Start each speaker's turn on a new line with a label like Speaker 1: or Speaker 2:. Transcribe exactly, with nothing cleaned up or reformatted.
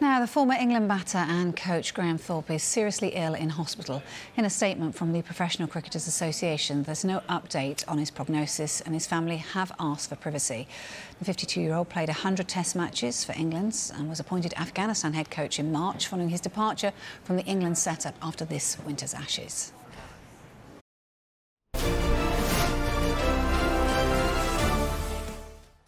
Speaker 1: Now, the former England batter and coach Graham Thorpe is seriously ill in hospital. In a statement from the Professional Cricketers Association, there's no update on his prognosis and his family have asked for privacy. The fifty-two-year-old played one hundred test matches for England and was appointed Afghanistan head coach in March following his departure from the England setup after this winter's Ashes.